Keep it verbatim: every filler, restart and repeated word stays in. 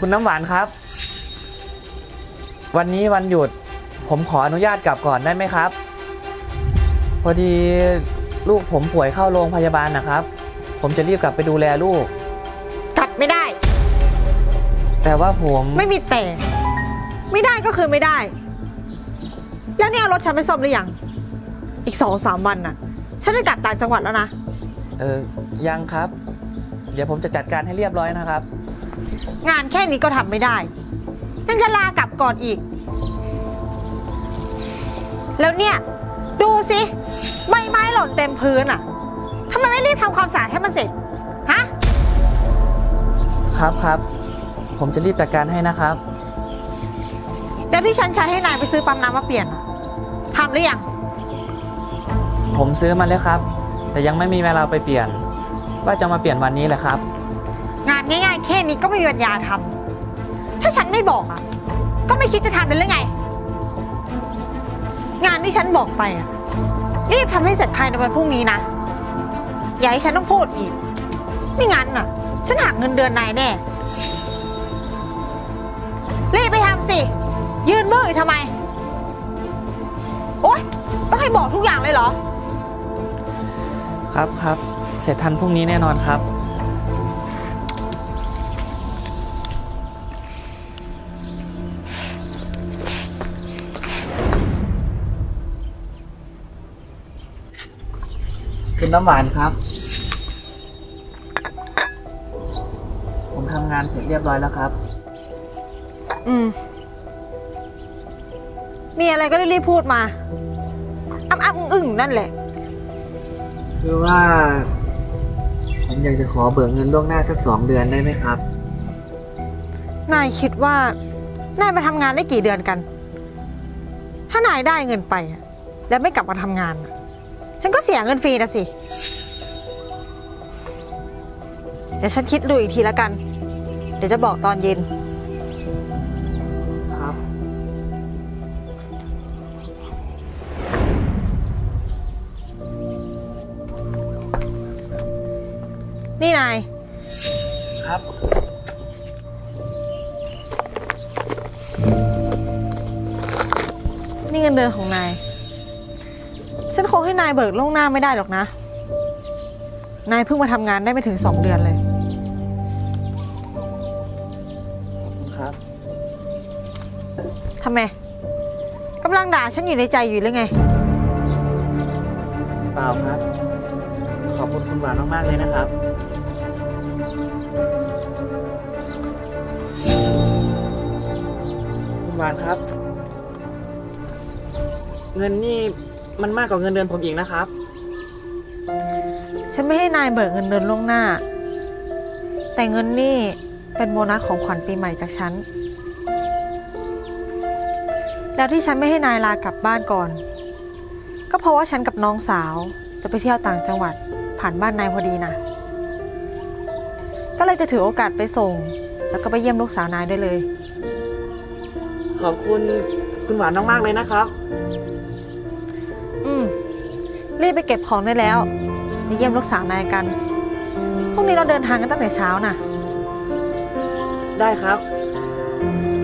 คุณน้ำหวานครับวันนี้วันหยุดผมขออนุญาตกลับก่อนได้ไหมครับพอดีลูกผมป่วยเข้าโรงพยาบาลนะครับผมจะรีบกลับไปดูแลลูกกลับไม่ได้แต่ว่าผมไม่มีแต่ไม่ได้ก็คือไม่ได้แล้วเนี่ยรถฉันไปซ่อมหรือยังอีกสองสามวันน่ะฉันจะกลับต่างจังหวัดแล้วนะเออยังครับเดี๋ยวผมจะจัดการให้เรียบร้อยนะครับงานแค่นี้ก็ทำไม่ได้ยังจะลากลับก่อนอีกแล้วเนี่ยดูสิใบไม้หล่นเต็มพื้นอ่ะทำไมไม่รีบทำความสะอาดให้มันเสร็จฮะครับครับผมจะรีบจัดการให้นะครับเดี๋ยวที่ฉันใช้ให้นายไปซื้อปั๊มน้ำมาเปลี่ยนทำหรือยังผมซื้อมาแล้วครับแต่ยังไม่มีเวลาไปเปลี่ยนว่าจะมาเปลี่ยนวันนี้แหละครับงานง่ายๆแค่นี้ก็ไม่มีปัญญาทำถ้าฉันไม่บอกอ่ะก็ไม่คิดจะทำเป็นหรือไงงานที่ฉันบอกไปอ่ะรีบทำให้เสร็จภายในวันพรุ่งนี้นะอย่าให้ฉันต้องพูดอีกไม่งั้นอ่ะฉันหักเงินเดือนนายแน่รีบไปทำสิยืนมืออยู่ทำไมโอ๊ยต้องให้บอกทุกอย่างเลยเหรอครับครับเสร็จทันพรุ่งนี้แน่นอนครับคุณน้ำหวานครับผมทำงานเสร็จเรียบร้อยแล้วครับอืมมีอะไรก็รีบพูดมาอ้ำอ้ำอึ่งนั่นแหละคือว่าผมอยากจะขอเบิกเงินล่วงหน้าสักสองเดือนได้ไหมครับนายคิดว่านายมาทำงานได้กี่เดือนกันถ้านายได้เงินไปแล้วไม่กลับมาทำงานฉันก็เสียเงินฟรีนะสิเดี๋ยวฉันคิดดูอีกทีละกันเดี๋ยวจะบอกตอนเย็นครับนี่นายครับนี่เงินเดือนของนายฉันคงให้นายเบิกล่วงหน้าไม่ได้หรอกนะนายเพิ่งมาทำงานได้ไม่ถึงสองเดือนเลยครับทำไมกำลังด่าฉันอยู่ในใจอยู่หรือไงเปล่าครับขอบคุณคุณหวานมากๆเลยนะครับคุณหวานครับเงินนี่มันมากกว่าเงินเดือนผมอีกนะครับฉันไม่ให้นายเบิกเงินเดือนล่วงหน้าแต่เงินนี่เป็นโบนัสของขวัญปีใหม่จากฉันแล้วที่ฉันไม่ให้นายลากลับบ้านก่อนก็เพราะว่าฉันกับน้องสาวจะไปเที่ยวต่างจังหวัดผ่านบ้านนายพอดีนะก็เลยจะถือโอกาสไปส่งแล้วก็ไปเยี่ยมลูกสาวนายได้เลยขอบคุณคุณหวานมากๆเลยนะครับอืมรีบไปเก็บของได้แล้วไปเยี่ยมลูกสาวนายกันพรุ่งนี้เราเดินทางกันตั้งแต่เช้าน่ะได้ครับ